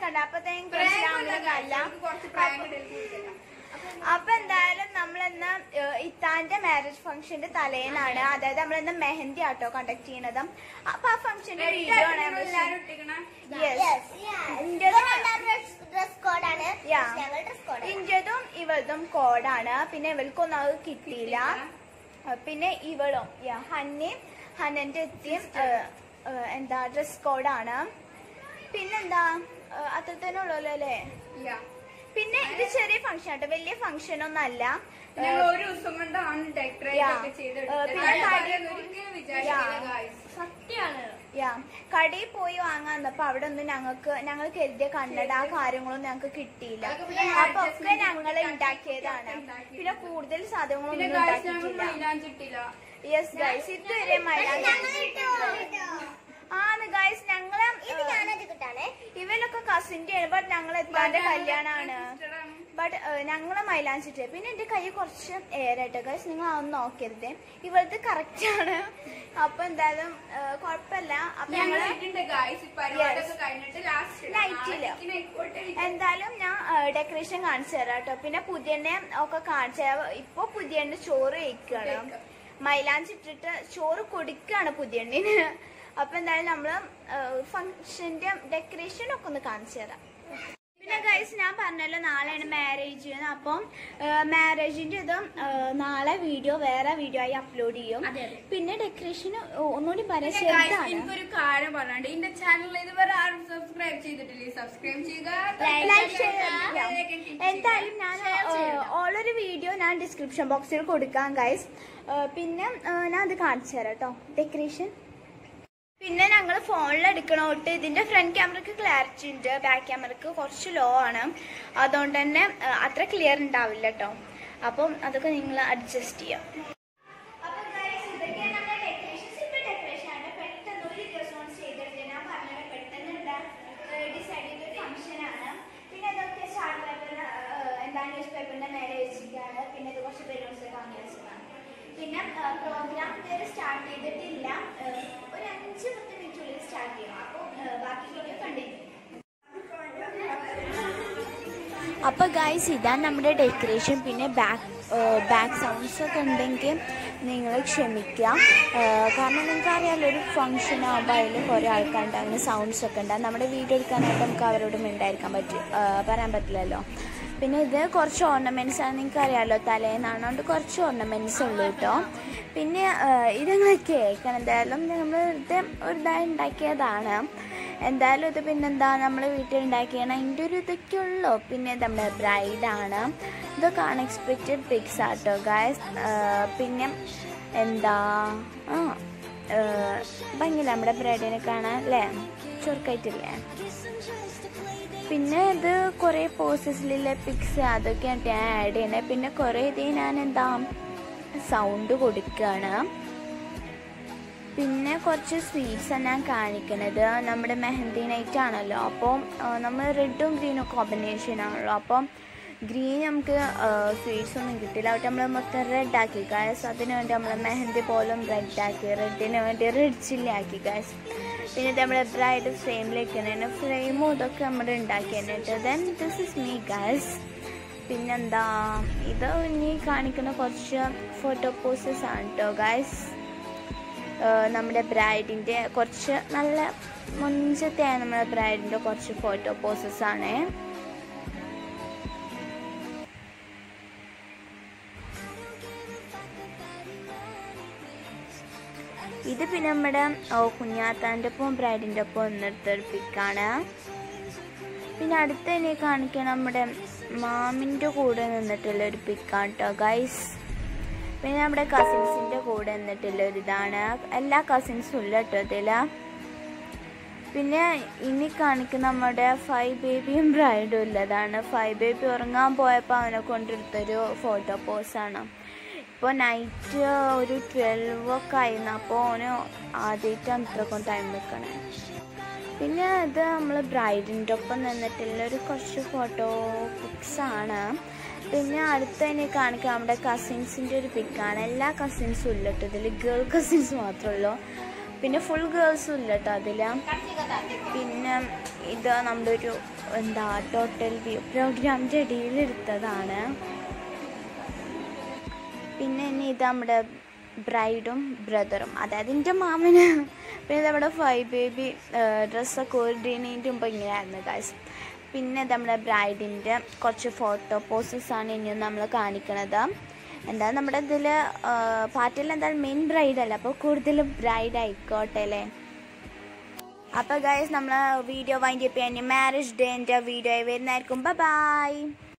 കണ്ട അപ്പത്തേക്കും അപ്പൊ എന്തായാലും നമ്മളെന്ന് ഇത്താന്റെ മാരേജ് ഫംഗ്ഷന്റെ തലേന്നാണ്, അതായത് നമ്മളെന്ന് മെഹന്തി ആട്ടോ കണ്ടക്ട് ചെയ്യണത്. അപ്പൊ ആ ഫംഗ്ഷന്റെ വീഡിയോ ആണ് ഇന്റതും ഇവളതും കോഡാണ്. പിന്നെ ഇവൾക്കൊന്നും അത് കിട്ടിയില്ല. പിന്നെ ഇവളും ഹന്നന്റെ എത്തിയും എന്താ ഡ്രസ് കോഡാണ്. പിന്നെന്താ അത്ര തന്നെ ഉള്ളല്ലോ അല്ലേ? പിന്നെ ഇത് ചെറിയ ഫംഗ്ഷൻ ആട്ടോ, വലിയ ഫംഗ്ഷൻ ഒന്നും അല്ല. ഒരു ദിവസം കൊണ്ടാണ് കടയിൽ പോയി വാങ്ങാൻ വന്നപ്പോ അവിടെ ഒന്നും ഞങ്ങൾ കരുതിയ കണ്ണട ആ കാര്യങ്ങളൊന്നും ഞങ്ങൾക്ക് കിട്ടിയില്ല. അപ്പൊ ഒക്കെ ഞങ്ങൾ ഉണ്ടാക്കിയതാണ്. പിന്നെ കൂടുതൽ സാധനങ്ങളൊന്നും ഉണ്ടാക്കിയിട്ടില്ല. യെസ് ഗൈസ്, ഇതുവരെ ആണ് ഗൈസ്. ഞങ്ങള് ഇവരൊക്കെ കസിന്റെ ആണ്, ബട്ട് ഞങ്ങൾ എത്താന്റെ കല്യാണാണ്. ബട്ട് ഞങ്ങള് മൈലാഞ്ചിട്ട്. പിന്നെ എന്റെ കൈ കുറച്ച് ഏറായിട്ട് ഗൈസ്, നിങ്ങൾ അതൊന്നും നോക്കരുത്. ഇവളത് കറക്റ്റ് ആണ്. അപ്പൊ എന്തായാലും കൊഴപ്പല്ല. അപ്പൊ ഞങ്ങള് എന്തായാലും ഞാൻ ഡെക്കറേഷൻ കാണിച്ചു തരാം കേട്ടോ. പിന്നെ പുതിയെണ്ണ ഒക്കെ കാണിച്ചു തരാം. ഇപ്പൊ പുതിയെണ്ണ ചോറ് കഴിക്കുകയാണ്, മൈലാഞ്ചിട്ടിട്ട് ചോറ് കൊടുക്കുകയാണ് പുതിയെണ്ണിന്. അപ്പൊ എന്തായാലും നമ്മള് ഫംഗ്ഷന്റെ ഡെക്കറേഷൻ ഒക്കെ ഒന്ന് കാണിച്ചു തരാം. പിന്നെ ഗൈസ് ഞാൻ പറഞ്ഞല്ലോ നാളെയാണ് മാരേജ്. അപ്പം മാരേജിന്റെ ഇത് നാളെ വേറെ വീഡിയോ ആയി അപ്ലോഡ് ചെയ്യും. പിന്നെ ഡെക്കറേഷൻ ഒന്നുകൂടി പറയാൻ എനിക്കൊരു കാര്യം പറയാണ്ട്, എന്റെ ചാനൽ ഇതുവരെ ആരും സബ്സ്ക്രൈബ് ചെയ്തിട്ടില്ലേ? സബ്സ്ക്രൈബ് ചെയ്യുക, ലൈക്ക് ചെയ്യുക. എന്തായാലും ഞാൻ ഓളൊരു വീഡിയോ ഞാൻ ഡിസ്ക്രിപ്ഷൻ ബോക്സിൽ കൊടുക്കാം ഗൈസ്. പിന്നെ ഞാൻ അത് കാണിച്ചു തരാം കേട്ടോ ഡെക്കറേഷൻ. പിന്നെ ഞങ്ങൾ ഫോണിൽ എടുക്കണോട്ട് ഇതിന്റെ ഫ്രണ്ട് ക്യാമറക്ക് ക്ലാരിറ്റി ഉണ്ട്, ബാക്ക് ക്യാമറക്ക് കുറച്ച് ലോ ആണ്. അതുകൊണ്ട് തന്നെ അത്ര ക്ലിയർ ഉണ്ടാവില്ല കേട്ടോ. അപ്പം അതൊക്കെ നിങ്ങൾ അഡ്ജസ്റ്റ് ചെയ്യാം. ന്യൂസ് പേപ്പറിന്റെ മേലെ വെച്ചിട്ടാണ്. പിന്നെ ഇത് കുറച്ച് ബലൂൺസ് ഒക്കെ വാങ്ങി വെച്ചതാണ്. പിന്നെ പ്രോഗ്രാം ഇതുവരെ സ്റ്റാർട്ട് ചെയ്തിട്ടില്ല. ഒരു 5-10 മിനിറ്റുള്ളിൽ സ്റ്റാർട്ട് ചെയ്യും. അപ്പോൾ ബാക്കി വീഡിയോ കണ്ടിന്യൂ. അപ്പോൾ ഗൈസ് ഇതാണ് നമ്മുടെ ഡെക്കറേഷൻ. പിന്നെ ബാക്ക് സൗണ്ട്സ് ഒക്കെ ഉണ്ടെങ്കിൽ നിങ്ങൾ ക്ഷമിക്കുക. കാരണം നിങ്ങൾക്ക് അറിയാമല്ലോ, ഒരു ഫംഗ്ഷൻ ആകുമ്പോൾ അതിൽ കുറേ ആൾക്കാരുണ്ട്, അങ്ങനെ സൗണ്ട്സ് ഒക്കെ ഉണ്ടാകും. നമ്മുടെ വീഡിയോ എടുക്കാനായിട്ട് നമുക്ക് അവരോടും പറയാൻ പറ്റില്ലല്ലോ. പിന്നെ ഇത് കുറച്ച് ഓർണമെൻറ്റ്സ് ആണ്, നിങ്ങൾക്ക് അറിയാമല്ലോ തലേന്നാണ്, അതുകൊണ്ട് കുറച്ച് ഓർണമെൻറ്റ്സ് ഉള്ളൂ കേട്ടോ. പിന്നെ ഇത് നിങ്ങൾ കേൾക്കണം. എന്തായാലും നമ്മൾ ഇത് ഒരു ഇതായി ഉണ്ടാക്കിയതാണ്. എന്തായാലും ഇത് പിന്നെന്താ നമ്മൾ വീട്ടിൽ ഉണ്ടാക്കിയാണ്, അതിൻ്റെ ഒരു ഇതൊക്കെ ഉള്ളൂ. പിന്നെ നമ്മുടെ ബ്രൈഡാണ്. ഇതൊക്കെ അൺഎക്സ്പെക്റ്റഡ് പിക്സ് ആട്ടോ ഗായ്സ്. പിന്നെ എന്താ ഭംഗിയില്ല നമ്മുടെ ബ്രൈഡിനെ കാണാൻ അല്ലേ, ചുരുക്കായിട്ടില്ലേ. പിന്നെ ഇത് കുറേ പോസസിലുള്ള പിക്സ് അതൊക്കെയാണ് ഞാൻ ആഡ് ചെയ്യണത്. പിന്നെ കുറേ ഇത് ഞാൻ സൗണ്ട് കൊടുക്കുകയാണ്. പിന്നെ കുറച്ച് സ്വീറ്റ്സ് ഞാൻ കാണിക്കണത്. നമ്മുടെ മെഹന്തി നൈറ്റ് ആണല്ലോ, അപ്പോൾ നമ്മൾ റെഡും ഗ്രീനും കോമ്പിനേഷൻ ആണല്ലോ. അപ്പം ഗ്രീൻ നമുക്ക് സ്വീറ്റ്സ് ഒന്നും കിട്ടില്ല. അവിടെ നമ്മൾ മൊത്തം റെഡ് ആക്കി ഗായ്സ്. അതിന് വേണ്ടി നമ്മൾ മെഹന്തി പോലും റെഡ് ആക്കി, റെഡിന് വേണ്ടി റെഡ് ചില്ലി ആക്കി ഗായ്സ്. പിന്നെ നമ്മുടെ ബ്രൈഡ് ഫ്രെയിമിലേക്ക് തന്നെ ഫ്രെയിമും ഇതൊക്കെ നമ്മൾ ഉണ്ടാക്കി തന്നിട്ട്. Then this is me guys. പിന്നെന്താ ഇത് ഇനി കാണിക്കുന്ന കുറച്ച് ഫോട്ടോ പോസസ് ആണ് കേട്ടോ ഗായ്സ്. നമ്മുടെ ബ്രൈഡിൻ്റെ കുറച്ച് നല്ല മുൻപത്തെ നമ്മുടെ ബ്രൈഡിൻ്റെ കുറച്ച് ഫോട്ടോ പോസസ് ആണ്. ഇത് പിന്നെ നമ്മുടെ കുഞ്ഞാത്താൻ്റെ ഒപ്പം ബ്രൈഡിൻ്റെ ഒപ്പം ഒന്നെടുത്തൊരു പിക്കാണ്. പിന്നെ അടുത്ത് തന്നെ കാണിക്കാൻ നമ്മുടെ മാമിൻ്റെ കൂടെ നിന്നിട്ടുള്ളൊരു പിക്കാണ് കേട്ടോ ഗൈസ്. പിന്നെ നമ്മുടെ കസിൻസിൻ്റെ കൂടെ നിന്നിട്ടുള്ളൊരിതാണ്. എല്ലാ കസിൻസും ഇല്ല കേട്ടോ ഇതിൽ. പിന്നെ ഇനി കാണിക്കുന്ന നമ്മുടെ 5 ബേബിയും ബ്രൈഡും ഉള്ളതാണ്. 5 ബേബി ഉറങ്ങാൻ പോയപ്പോൾ അവനെ കൊണ്ടെടുത്തൊരു ഫോട്ടോ പോസാണ്. ഇപ്പോൾ നൈറ്റ് ഒരു 12 ഒക്കെ ആയിരുന്നു. അപ്പോൾ അവന് ആദ്യമായിട്ടാണ് ഇത്രക്കും ടൈം വെക്കണേ. പിന്നെ ഇത് നമ്മൾ ബ്രൈഡിൻ്റെ ഒപ്പം നിന്നിട്ടുള്ളൊരു കുറച്ച് ഫോട്ടോ പിക്സാണ്. പിന്നെ അടുത്ത് തന്നെ കാണിക്കുക നമ്മുടെ കസിൻസിൻ്റെ ഒരു പിക്കാണ്. എല്ലാ കസിൻസും ഇല്ല കേട്ടോ ഇതിൽ, ഗേൾ കസിൻസ് മാത്രമേ ഉള്ളൂ. പിന്നെ ഫുൾ ഗേൾസും ഇല്ല കേട്ടോ അതിൽ. പിന്നെ ഇത് നമ്മുടെ ഒരു എന്താ ടോട്ടൽ വ്യൂ പ്രോഗ്രാമിൻ്റെ ഇടയിൽ എടുത്തതാണ്. പിന്നെ ഇനി ഇത് നമ്മുടെ ബ്രൈഡും ബ്രദറും, അതായത് എൻ്റെ മാമന്. പിന്നെ നമ്മുടെ 5 ബേബി ഡ്രസ്സൊക്കെ ഓർഡിനേറ്റ് മുമ്പ് ഇങ്ങനെയായിരുന്നു ഗൈസ്. പിന്നെ നമ്മുടെ ബ്രൈഡിൻ്റെ കുറച്ച് ഫോട്ടോ പോസസാണ് ഇനിയും നമ്മൾ കാണിക്കണത്. എന്താ നമ്മുടെ ഇതിൽ പാർട്ടിയിൽ എന്തായാലും മെയിൻ ബ്രൈഡല്ല, അപ്പോൾ കൂടുതൽ ബ്രൈഡ് ആയിക്കോട്ടെ അല്ലേ. അപ്പോൾ ഗൈസ് നമ്മൾ വീഡിയോ വൈൻഡ് അപ്പ് ചെയ്യാൻ മാരേജ് ഡേൻ്റെ വീഡിയോ വരുന്നതായിരിക്കും. ബൈ.